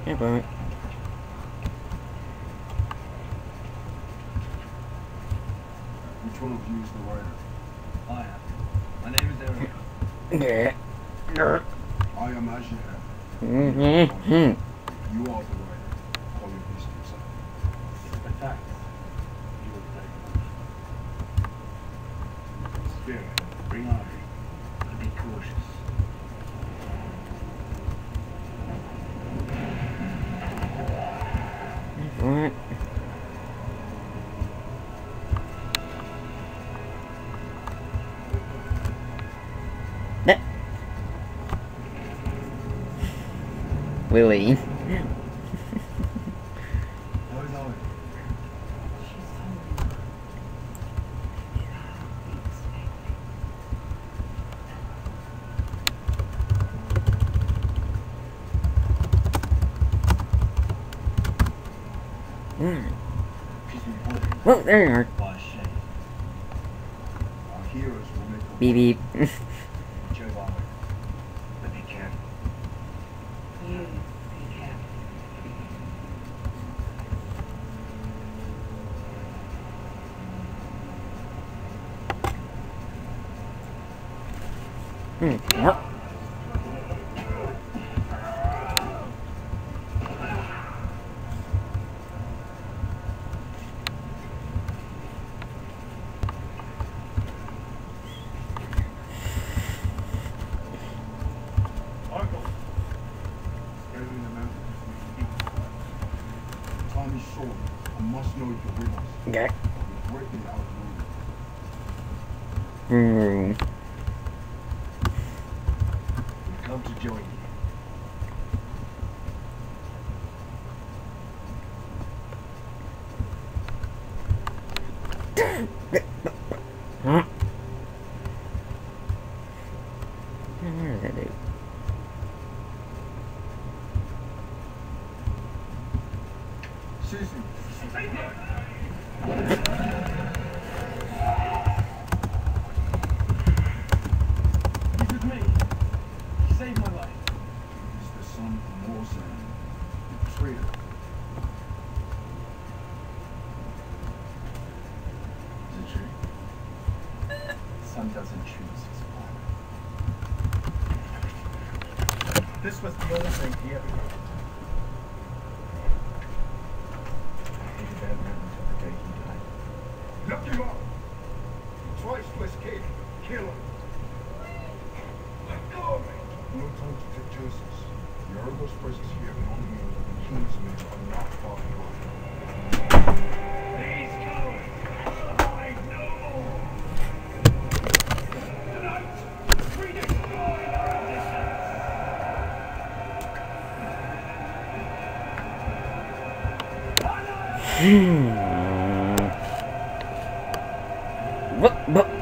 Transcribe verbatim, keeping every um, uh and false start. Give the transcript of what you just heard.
Yeah, but Which one of you is the writer? I am. My name is Eric. yeah. I am Ajihad. Mm-hmm. You are the writer. Call your beast yourself. In fact, you will play. Spirit, bring on. But be cautious. What? That Willie. How is Ollie? Mm. She's been ordered Well, there you are. by Shay. Our heroes will make a Beep beep. Joe Barber. But be careful. You be careful. Hmm. Yep. Uncle. Scaling the mountains. Time is short. I must know if you're with us. Okay. We're greatly outnumbered. Hmm. We've come to join you. Huh? What does that do? Susan. He's with me. He saved my life. Is the son of Morzan, the traitor. Is it true? Sun doesn't choose his father. This was the only thing he ever did. I hated that man until the day he died. Look him up. He tries to escape. Kill him. Let go of me. No time to take chances. Yorgo's presence here can only mean that the Kingsmen are not far behind. These cowards! I know! Tonight, we destroy their ambitions! Hmm. What? What?